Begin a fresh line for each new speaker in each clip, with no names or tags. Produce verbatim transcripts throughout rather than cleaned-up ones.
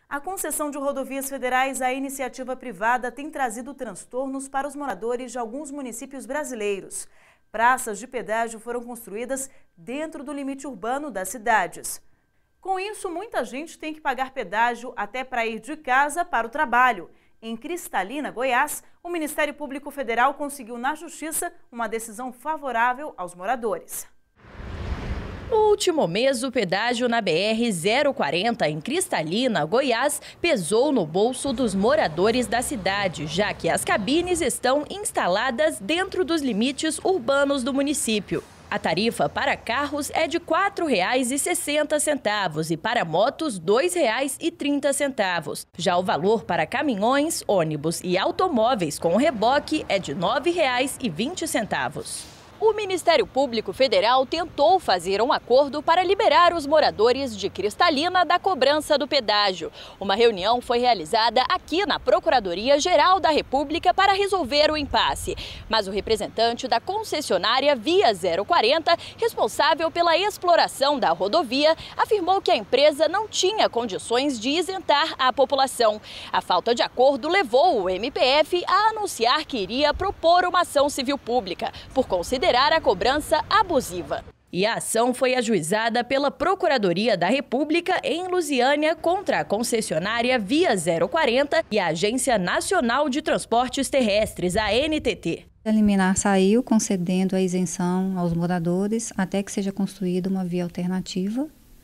A concessão de rodovias federais à iniciativa privada tem trazido transtornos para os moradores de alguns municípios brasileiros. Praças de pedágio foram construídas dentro do limite urbano das cidades. Com isso, muita gente tem que pagar pedágio até para ir de casa para o trabalho. Em Cristalina, Goiás, o Ministério Público Federal conseguiu na Justiça uma decisão favorável aos moradores.
No último mês, o pedágio na B R zero quarenta, em Cristalina, Goiás, pesou no bolso dos moradores da cidade, já que as cabines estão instaladas dentro dos limites urbanos do município. A tarifa para carros é de quatro reais e sessenta centavos e para motos dois reais e trinta centavos. Já o valor para caminhões, ônibus e automóveis com reboque é de nove reais e vinte centavos. O Ministério Público Federal tentou fazer um acordo para liberar os moradores de Cristalina da cobrança do pedágio. Uma reunião foi realizada aqui na Procuradoria-Geral da República para resolver o impasse. Mas o representante da concessionária Via zero quarenta, responsável pela exploração da rodovia, afirmou que a empresa não tinha condições de isentar a população. A falta de acordo levou o M P F a anunciar que iria propor uma ação civil pública, por considerar a cobrança abusiva. E a ação foi ajuizada pela Procuradoria da República em Lusiânia contra a concessionária Via zero quarenta e a Agência Nacional de Transportes Terrestres, a A N T T.
A liminar saiu concedendo a isenção aos moradores até que seja construída uma via alternativa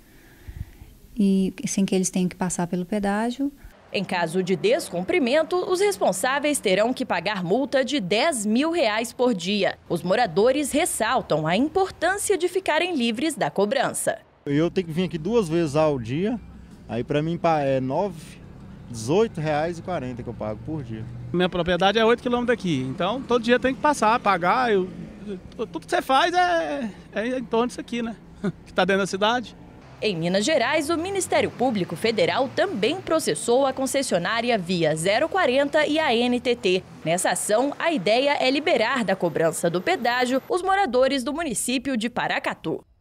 e sem que eles tenham que passar pelo pedágio.
Em caso de descumprimento, os responsáveis terão que pagar multa de dez mil reais por dia. Os moradores ressaltam a importância de ficarem livres da cobrança.
Eu tenho que vir aqui duas vezes ao dia, aí para mim é nove, dezoito reais e quarenta que eu pago por dia.
Minha propriedade é oito quilômetros daqui, então todo dia tem que passar, pagar. Eu, tudo que você faz é, é em torno disso aqui, né? Que está dentro da cidade.
Em Minas Gerais, o Ministério Público Federal também processou a concessionária Via zero quarenta e a A N T T. Nessa ação, a ideia é liberar da cobrança do pedágio os moradores do município de Paracatu.